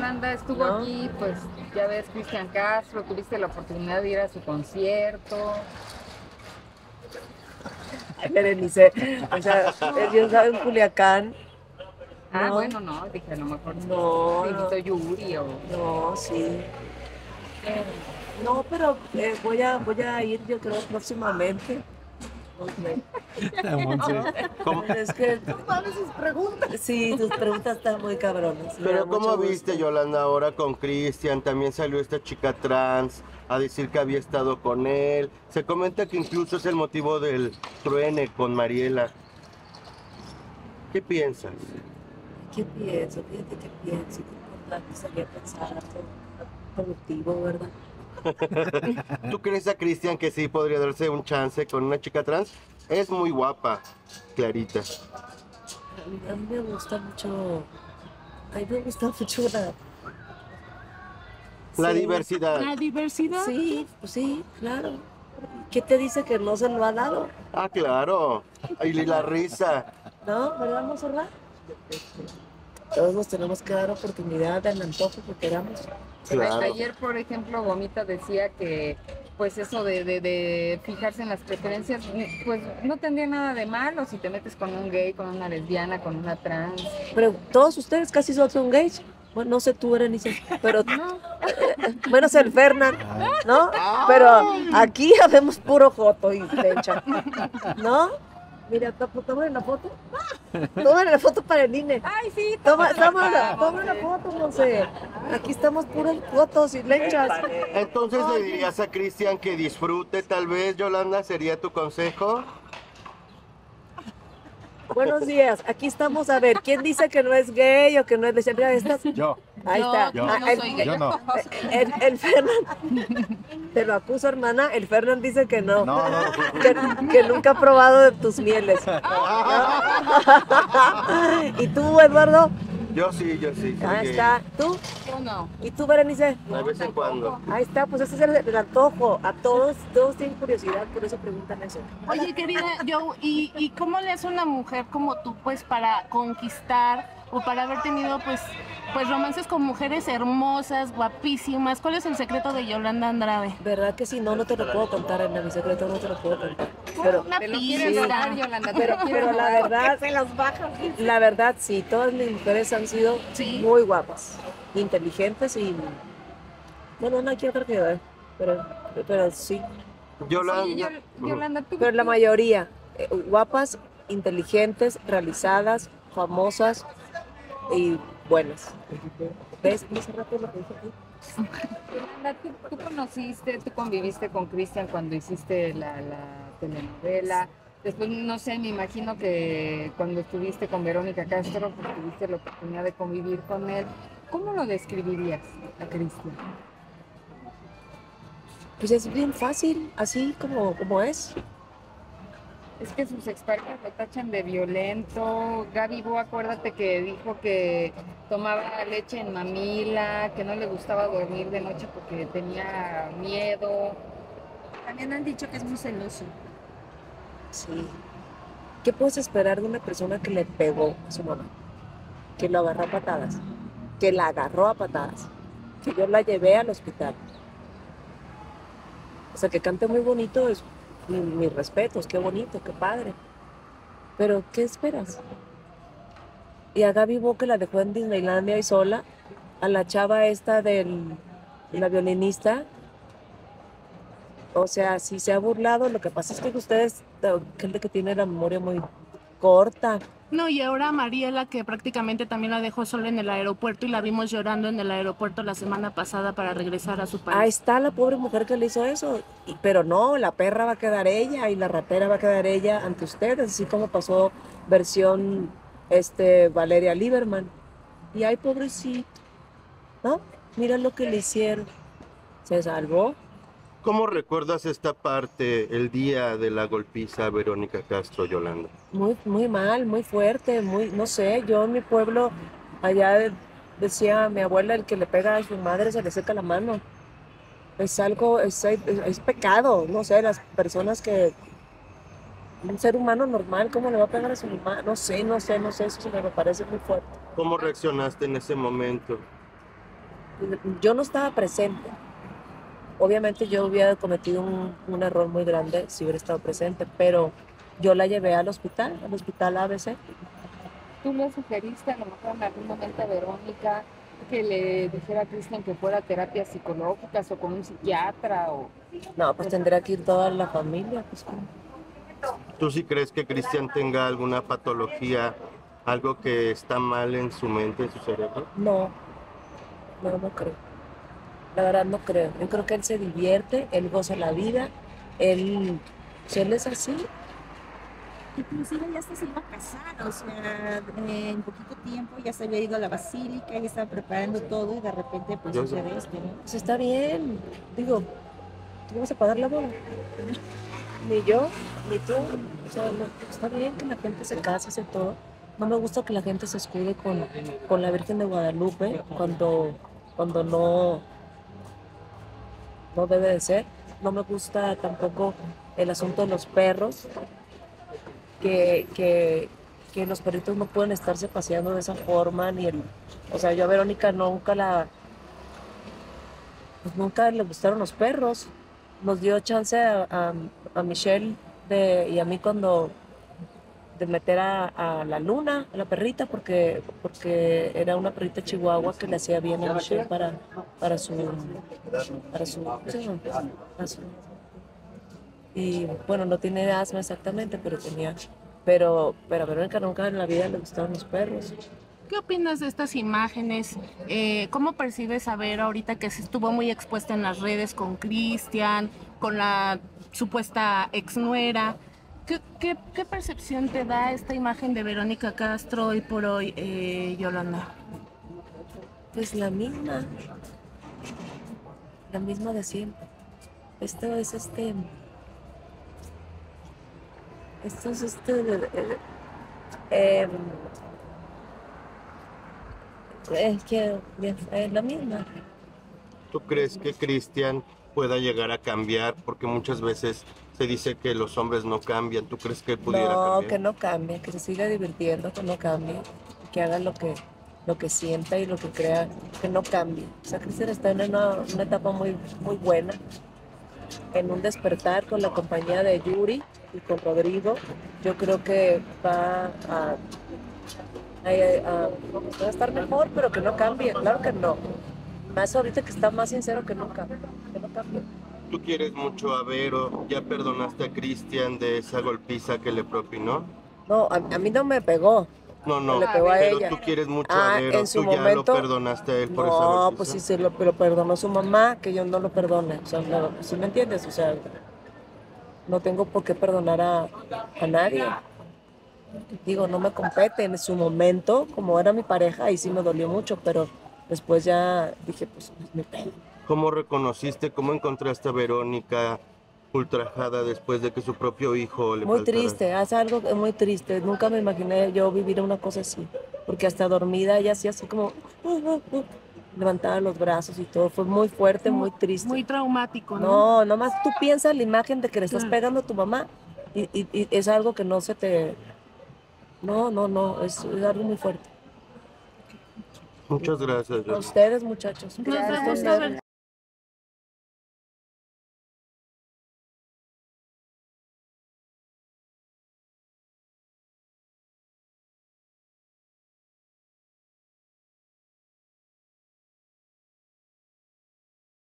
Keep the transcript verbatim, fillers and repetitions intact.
Yolanda estuvo ¿no? aquí, pues ya ves, Cristian Castro, tuviste la oportunidad de ir a su concierto. Ay, Berenice, o sea, yo estaba en Culiacán. Ah, No, bueno, no, dije, a lo mejor no, te no, invitó Yuri o... no, sí. Eh, no, pero eh, voy a, voy a ir, yo creo, próximamente. No sé. La Monse. ¿Cómo? Es que sus preguntas. Sí, tus preguntas están muy cabronas. Me da Pero ¿cómo mucho viste, gusto. Yolanda, ahora con Cristian? También salió esta chica trans a decir que había estado con él. Se comenta que incluso es el motivo del truene con Mariela. ¿Qué piensas? ¿Qué pienso? Fíjate qué pienso. Qué importante sería pensar algo productivo, ¿verdad? ¿Tú crees a Cristian que sí podría darse un chance con una chica trans? Es muy guapa, Clarita. A mí, a mí me gusta mucho. A mí me gusta mucho la. La Sí, diversidad. La diversidad. sí, pues sí, claro. ¿Qué te dice que no se lo ha dado? Ah, claro. Y la risa. ¿No? ¿Verdad, Monserrat? Todos nos tenemos que dar oportunidad al antojo que queramos. Claro. Ayer, por ejemplo, Gomita decía que pues eso de, de, de fijarse en las preferencias, pues no tendría nada de malo si te metes con un gay, con una lesbiana, con una trans. Pero todos ustedes casi son, son gays. Bueno, no sé tú, Berenice, pero No, menos el Fernand, ¿no? Pero aquí habemos puro joto y fecha, ¿no? Mira, tómale la foto. Tómale la foto para el I N E. ay, sí, Toma, toma, la, toma la foto, Monse. Aquí estamos puros fotos y lechas. Entonces le dirías a Cristian que disfrute, tal vez, Yolanda, ¿sería tu consejo? Buenos días, aquí estamos a ver, ¿quién dice que no es gay o que no es lesbiana? Mira, estas- Yo. Ahí Yo- está. yo Ah, no el, soy gay. Yo no. el, el Fernand, te lo acuso, hermana, el Fernand dice que no, No, no. que, que nunca ha probado de tus mieles. ¿Y tú, Eduardo? Yo sí, yo sí. soy Ahí gay. está. ¿Tú? yo no. ¿Y tú, Berenice? De vez en cuando. Ahí está, pues ese es el, el antojo. A todos, todos tienen curiosidad, por eso preguntan eso. Oye, querida Joe, ¿y, ¿y cómo le hace una mujer como tú, pues, para conquistar o para haber tenido, pues, pues romances con mujeres hermosas, guapísimas? ¿Cuál es el secreto de Yolanda Andrade? ¿Verdad que si no, no te lo puedo contar, en mi secreto no te lo puedo contar? Pero, Una Te lo pista. quieres dar, Yolanda, te pero, lo quieres pero la dar. verdad, la verdad sí, todas mis mujeres han sido Sí. muy guapas, inteligentes y, bueno, no hay que otra que ver, pero, pero sí, Yolanda. Oye, Yol- Yolanda, tú... pero la tú- mayoría, eh, guapas, inteligentes, realizadas, famosas y buenas. ¿Ves? Hace rato lo que dije aquí. Yolanda, tú, tú conociste, tú conviviste con Cristian cuando hiciste la, la telenovela. Después, no sé, me imagino que cuando estuviste con Verónica Castro, pues tuviste la oportunidad de convivir con él. ¿Cómo lo describirías a Cristian? Pues es bien fácil, así como, como es. Es que sus exparejas lo tachan de violento. Gaby Bo, acuérdate que dijo que tomaba leche en mamila, que no le gustaba dormir de noche porque tenía miedo. También han dicho que es muy celoso. Sí. ¿Qué puedes esperar de una persona que le pegó a su mamá? Que lo agarró a patadas. Que la agarró a patadas. Que yo la llevé al hospital. O sea, que cante muy bonito, es mi- mis respetos, qué bonito, qué padre. Pero, ¿qué esperas? Y a Gaby Bo que la dejó en Disneylandia y sola, a la chava esta del, de la violinista. O sea, si se ha burlado, lo que pasa es que ustedes, eh, gente que tiene la memoria muy corta. No, y ahora Mariela, que prácticamente también la dejó sola en el aeropuerto y la vimos llorando en el aeropuerto la semana pasada para regresar a su Ahí país. está la pobre mujer que le hizo eso. Y- pero no, la perra va a quedar ella y la ratera va a quedar ella ante ustedes, así como pasó versión este, Valeria Lieberman. Y ay, pobrecito, ¿no? Mira lo que le hicieron. Se salvó. ¿Cómo recuerdas esta parte, el día de la golpiza a Verónica Castro, Yolanda? Muy, muy mal, muy fuerte, muy, no sé, yo en mi pueblo, allá decía mi abuela, el que le pega a su madre se le seca la mano. Es algo, es, es, es pecado, no sé, las personas que, un ser humano normal, ¿cómo le va a pegar a su mamá? No sé, no sé, no sé, eso se me parece muy fuerte. ¿Cómo reaccionaste en ese momento? Yo no estaba presente. Obviamente yo hubiera cometido un, un error muy grande si hubiera estado presente, pero yo la llevé al hospital, al hospital A B C. ¿Tú le sugeriste a lo mejor en algún momento a Verónica que le dijera a Cristian que fuera a terapias psicológicas o con un psiquiatra? O No, pues tendría que ir toda la familia. Pues, ¿cómo? ¿Tú sí crees que Cristian tenga alguna patología, algo que está mal en su mente, en su cerebro? No, no, no creo. La verdad no creo. Yo creo que él se divierte, él goza la vida, él, si él es así, Inclusive ya hasta se iba a casar, o sea, eh, en poquito tiempo ya se había ido a la basílica, ya estaba preparando todo y de repente pues Yo- sucede esto, ¿no? pues está bien. Digo, ¿tú vas a pagar la boda? Ni yo, ni tú. O sea, no, está bien que la gente se case, hace todo. No me gusta que la gente se escude con, con la Virgen de Guadalupe cuando, cuando no, no debe de ser. No me gusta tampoco el asunto de los perros, que, que, que los perritos no pueden estarse paseando de esa forma, ni el, o sea, yo a Verónica nunca la, pues nunca le gustaron los perros. Nos dio chance a, a, a Michelle de, y a mí cuando de meter a, a la Luna, a la perrita, porque, porque era una perrita chihuahua que le hacía bien a Michelle para, para su, para su, ¿cómo se llama? Para su- y bueno, no tiene asma exactamente, pero tenía, pero, pero a Verónica nunca en la vida le gustaron los perros. ¿Qué opinas de estas imágenes? Eh, ¿cómo percibes a Ver ahorita que se estuvo muy expuesta en las redes con Cristian, con la supuesta exnuera? ¿Qué, qué, qué percepción te da esta imagen de Verónica Castro hoy por hoy, eh, Yolanda? Pues la misma, la misma de siempre. Esto es este, esto es este, eh, eh, es que bien, es la misma. ¿Tú crees que Cristian pueda llegar a cambiar? Porque muchas veces se dice que los hombres no cambian. ¿Tú crees que él pudiera No, cambiar? que no cambie, que se siga divirtiendo, que no cambie, que haga lo que, lo que sienta y lo que crea, que no cambie. O sea, Cristian está en una, una etapa muy, muy buena, en un despertar con la compañía de Yuri y con Rodrigo. Yo creo que va a, a, a- va a estar mejor, pero que no cambie, claro que no. Más ahorita que está más sincero que nunca, que no cambie. ¿Tú quieres mucho a Vero? ¿Ya perdonaste a Cristian de esa golpiza que le propinó? No, a, a mí no me pegó. No, no, Le pegó a pero ella. tú quieres mucho Ah, a Vero. en su ¿Tú ya lo momento. perdonaste a él por esa No, golpiza? pues sí, se lo, lo perdonó su mamá, que yo no lo perdone. O sea, no, ¿sí me entiendes? O sea, no tengo por qué perdonar a, a nadie. Digo, no me compete. En su momento, como era mi pareja, ahí sí me dolió mucho, pero después ya dije, pues, pues mi pedo. ¿Cómo reconociste, cómo encontraste a Verónica ultrajada después de que su propio hijo le Muy faltara? triste, hace algo que- muy triste. Nunca me imaginé yo vivir una cosa así, porque hasta dormida ella hacía así como, uh, uh, uh, levantaba los brazos y todo. Fue muy fuerte, muy triste. Muy traumático, ¿no? No, nomás tú piensas la imagen de que le estás Claro. pegando a tu mamá y, y- y es algo que no se te... No, no, no, es, es algo muy fuerte. Muchas gracias. A Yolanda. ustedes, muchachos. Nos da Gracias. gusto ver-